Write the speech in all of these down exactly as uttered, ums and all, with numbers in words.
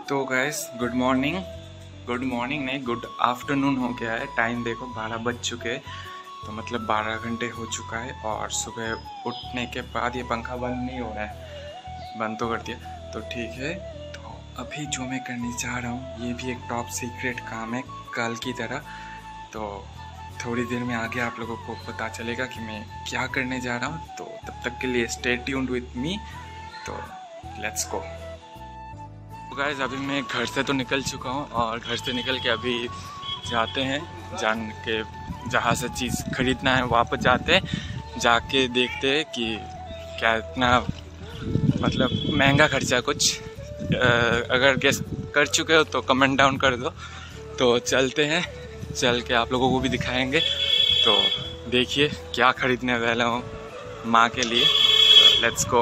तो guys good morning good morning नहीं good afternoon हो गया है। टाइम देखो बारह बज चुके हैं, तो मतलब बारह घंटे हो चुका है। और सुबह उठने के बाद ये पंखा बंद नहीं हो रहा है, बंद तो कर दिया तो ठीक है। तो अभी जो मैं करने जा रहा हूँ ये भी एक टॉप सीक्रेट काम है कल की तरह। तो थोड़ी देर में आगे आप लोगों को पता चलेगा कि मैं क्या करने जा रहा हूँ। तो तब तक के लिए स्टे ट्यून्ड विथ मी। तो लेट्स गो। तो गाइस अभी मैं घर से तो निकल चुका हूँ और घर से निकल के अभी जाते हैं, जान के जहाँ से चीज़ खरीदना है वापस जाते हैं, जाके देखते हैं कि क्या इतना मतलब महंगा खर्चा कुछ। अगर गेस कर चुके हो तो कमेंट डाउन कर दो। तो चलते हैं, चल के आप लोगों को भी दिखाएंगे। तो देखिए क्या खरीदने वाला हूँ माँ के लिए। तो लेट्स गो।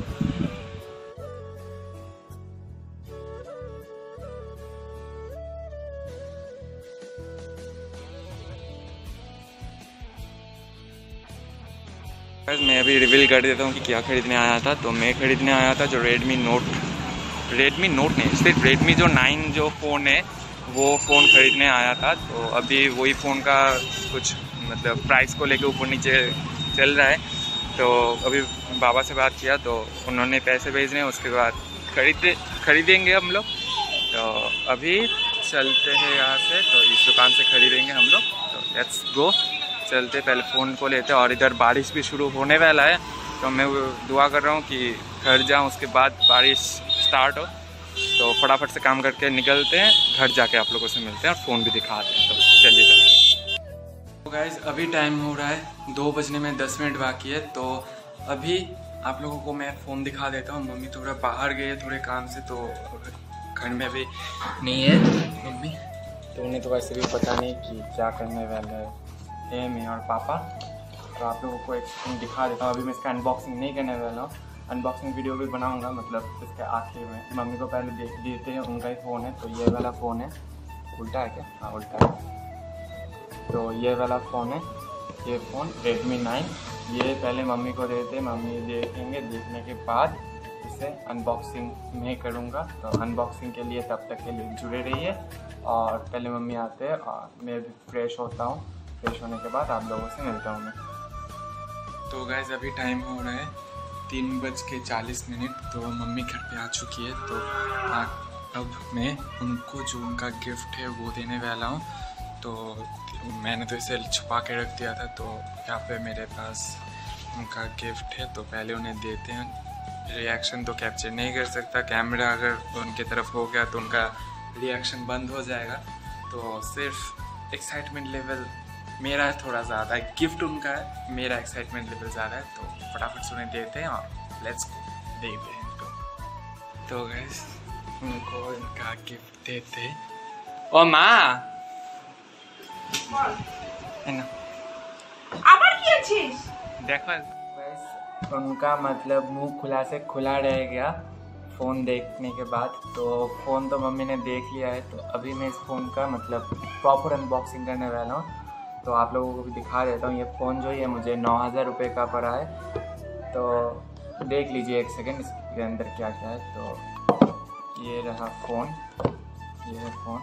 मैं अभी रिवील कर देता हूँ कि क्या खरीदने आया था। तो मैं खरीदने आया था जो रेडमी नोट रेडमी नोट नहीं सिर्फ रेडमी जो नाइन जो फ़ोन है वो फ़ोन ख़रीदने आया था। तो अभी वही फ़ोन का कुछ मतलब प्राइस को लेके ऊपर नीचे चल रहा है। तो अभी बाबा से बात किया तो उन्होंने पैसे भेजने, उसके बाद खरीदे खरीदेंगे हम लोग। तो अभी चलते हैं यहाँ से, तो इस दुकान से खरीदेंगे हम लोग। तो लेट्स गो, चलते पहले फ़ोन को लेते। और इधर बारिश भी शुरू होने वाला है, तो मैं दुआ कर रहा हूँ कि घर जाऊँ उसके बाद बारिश स्टार्ट हो। तो फटाफट से काम करके निकलते हैं, घर जाके आप लोगों से मिलते हैं और फ़ोन भी दिखाते हैं। तो चलिए चलते। तो गाइस अभी टाइम हो रहा है दो बजने में दस मिनट बाकी है। तो अभी आप लोगों को मैं फ़ोन दिखा देता हूँ। मम्मी थोड़ा बाहर गए थोड़े काम से, तो घर में अभी नहीं है मम्मी। तो उन्हें तो वैसे भी पता नहीं कि क्या करने वाला है है मैं और पापा। तो आप लोगों को एक स्क्रीन दिखा देता हूँ। अभी मैं इसका अनबॉक्सिंग नहीं करने वाला हूँ, अनबॉक्सिंग वीडियो भी बनाऊंगा मतलब इसके आखिर में। मम्मी को पहले देख देते हैं, उनका ही फ़ोन है। तो ये वाला फ़ोन है, उल्टा है क्या? हाँ उल्टा है। तो ये वाला फ़ोन है, ये फ़ोन रेडमी नाइन। ये पहले मम्मी को देते, मम्मी देखेंगे, देखने के बाद इसे अनबॉक्सिंग मैं करूँगा। तो अनबॉक्सिंग के लिए तब तक के लिए जुड़े रहिए। और पहले मम्मी आते हैं और मैं भी फ्रेश होता हूँ, फ्रेश होने के बाद आप लोगों से मिलता हूँ मैं। तो गाइस अभी टाइम हो रहा है तीन बज के चालीस मिनट। तो मम्मी घर पे आ चुकी है। तो आ, अब मैं उनको जो उनका गिफ्ट है वो देने वाला हूँ। तो मैंने तो इसे छुपा के रख दिया था, तो यहाँ पे मेरे पास उनका गिफ्ट है। तो पहले उन्हें देते हैं। रिएक्शन तो कैप्चर नहीं कर सकता, कैमरा अगर उनके तरफ हो गया तो उनका रिएक्शन बंद हो जाएगा। तो सिर्फ एक्साइटमेंट लेवल मेरा है थोड़ा ज़्यादा है, गिफ्ट उनका है, मेरा एक्साइटमेंट लेवल ज़्यादा है। तो फटाफट से उन्हें देते हैं और लेट्स गो देखते हैं इनको। तो गाइस उनको इनका गिफ्ट देते। ओ माँ है ना, আবার কি আছিস? देखो गाइस उनका मतलब मुंह खुला से खुला रह गया फ़ोन देखने के बाद। तो फ़ोन तो मम्मी ने देख लिया है। तो अभी मैं इस फ़ोन का मतलब प्रॉपर अनबॉक्सिंग करने वाला हूँ। तो आप लोगों को भी दिखा देता हूँ। ये फ़ोन जो है मुझे नौ हज़ार रुपये का पड़ा है। तो देख लीजिए एक सेकेंड इसके अंदर क्या क्या है। तो ये रहा फ़ोन, ये है फ़ोन,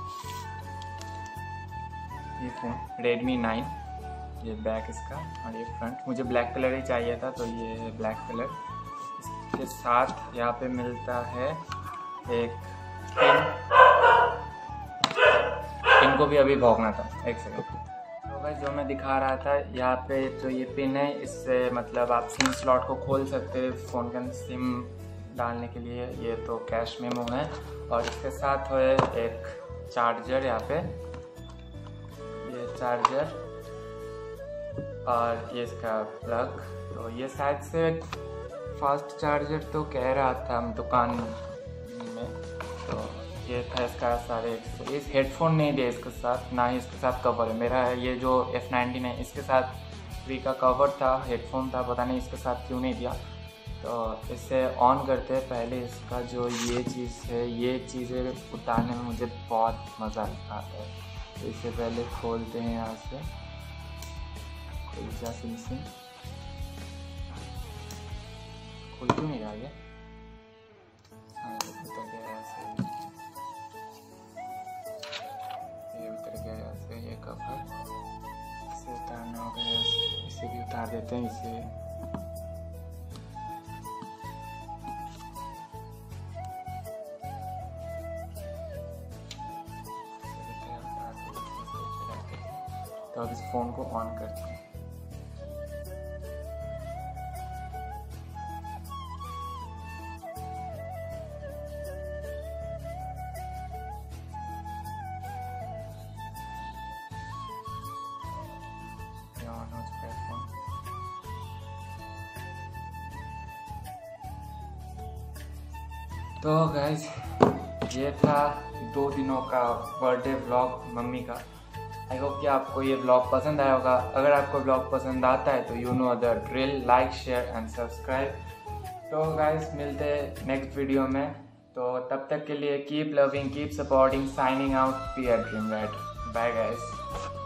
ये फ़ोन रेडमी नाइन, ये बैक इसका और ये फ्रंट। मुझे ब्लैक कलर ही चाहिए था, तो ये है ब्लैक कलर। इसके साथ यहाँ पे मिलता है एक पिन, पिन को भी अभी भोगना था, एक सेकेंड। तो भाई जो मैं दिखा रहा था यहाँ पे जो ये पिन है, इससे मतलब आप सिम स्लॉट को खोल सकते हैं फ़ोन के अंदर सिम डालने के लिए। ये तो कैश मेमो है। और इसके साथ है एक चार्जर, यहाँ पे ये चार्जर और ये इसका प्लग। तो ये शायद से फास्ट चार्जर तो कह रहा था दुकान में। तो ये था इसका सारे। इस हेडफोन नहीं दिया इसके साथ, ना ही इसके साथ कवर है। मेरा ये जो एफ नाइनटीन है इसके साथ फ्री का कवर था, हेडफोन था, पता नहीं इसके साथ क्यों नहीं दिया। तो इसे ऑन करते हैं। पहले इसका जो ये चीज़ है, ये चीज़ें उतारने में मुझे बहुत मज़ा आता है। तो इसे पहले खोलते हैं यहाँ से, खुल जा सिम सिम, खुल क्यों नहीं रहा है? हाँ, तो कवर, इसे उतारना होगा, इसे भी उतार देते हैं इसे। तो अब इस फोन को ऑन करते हैं। ऑन हो चुका है फोन। तो गाइस ये था दो दिनों का बर्थडे व्लॉग मम्मी का। आई होप कि आपको ये ब्लॉग पसंद आया होगा। अगर आपको ब्लॉग पसंद आता है तो you know the drill, like share and subscribe. तो गाइस मिलते हैं नेक्स्ट वीडियो में। तो तब तक के लिए keep loving, keep supporting, signing out, P R dream rider. Bye guys.